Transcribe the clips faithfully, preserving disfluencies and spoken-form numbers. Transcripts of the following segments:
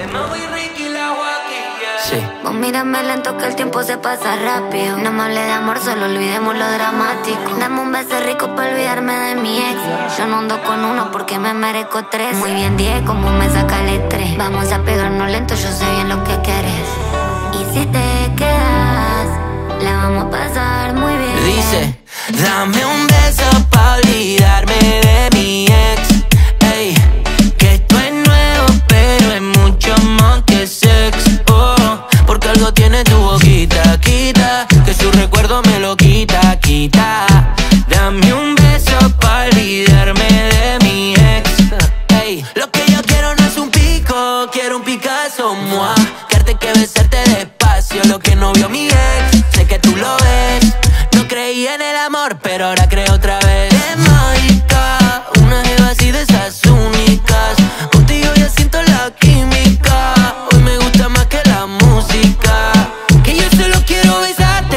Sí. Vos mírame lento que el tiempo se pasa rápido. No me hable de amor, solo olvidemos lo dramático. Dame un beso rico para olvidarme de mi ex. Yo no ando con uno porque me merezco tres. Muy bien, diez, como me saca el estrés. Vamos a pegarnos lento, yo sé bien lo que quieres. Y si te quedas, la vamos a pasar muy bien. Dice, dame un beso pa' olvidarme de mi ex. Ey, que esto es nuevo, pero es mucho más que sex. Oh, porque algo tiene tu boquita, quita, que su recuerdo me lo quita, quita. Dame un beso pa' olvidarme de mi ex. Ey, lo que yo quiero no es un pico, quiero un Picasso, moi. Quererte que besarte despacio, lo que no vio mi ex. Sé que tú lo ves. No creí en el amor, pero ahora creo otra vez. Es mágica, una jeva así de esas únicas. Contigo ya siento la química. Hoy me gusta más que la música. Que yo solo quiero besarte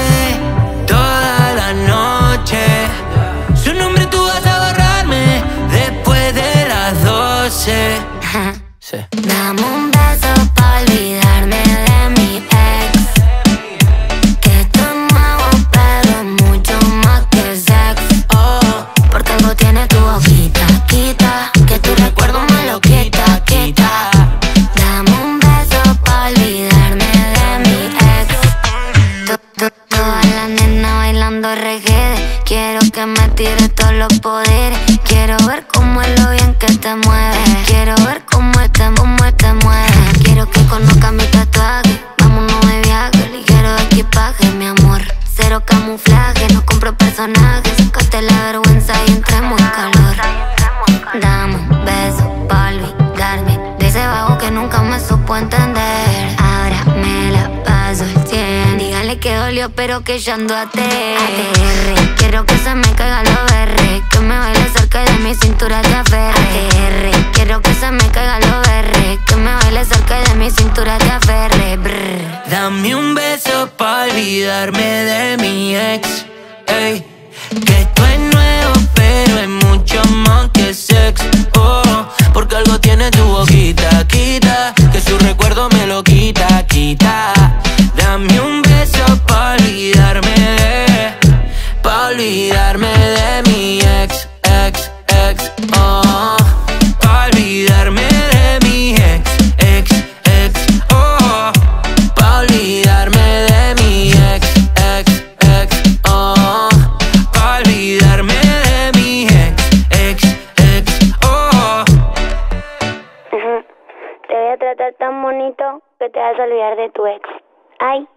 toda la noche. Su nombre tú vas a borrarme después de las doce. Sí. Dame un beso pa' olvidarme de mi ex. Que esto es nuevo, pero es mucho más que sex. Oh, porque algo tiene tu boquita, quita, que tu recuerdo me lo quita, quita. Dame un beso pa' olvidarme de mi ex. To- to- Todas las nenas bailando reggae. Quiero que me tires todos los poderes. Quiero ver cómo es lo bien que te mueves. Quiero ver cómo te, cómo te mueves. Quiero que conozcas mi tatuaje. Vámonos de viaje, ligero de equipaje, mi amor. Cero camuflaje, no compro personajes. Sácate la vergüenza y entremos en calor. Dame un beso pa' olvidarme de ese vago que nunca me supo entender. Ahora me la paso el cien. Dígale que dolió pero que yo ando a T R. Quiero que se me caiga lo berre. Que me baile cerca de mi cintura te aferre. A T R. Quiero que se me caiga lo berre. Que me baile cerca de mi cintura te aferre. Brr. Dame un beso pa' olvidarme de mi ex. Ey, que esto es nuevo, pero es mucho más que sex. Oh, porque algo tiene tu boquita, quita, que su recuerdo me lo quita, quita. Dame un beso pa' olvidarme de, pa' olvidarme de mi ex, ex, ex. Oh, pa' olvidarme de mi ex, ex, ex. Oh, pa' olvidarme de mi ex, ex, ex. Oh, pa' olvidarme de mi ex, ex, ex. Oh. Te voy a tratar tan bonito que te vas a olvidar de tu ex. Ay.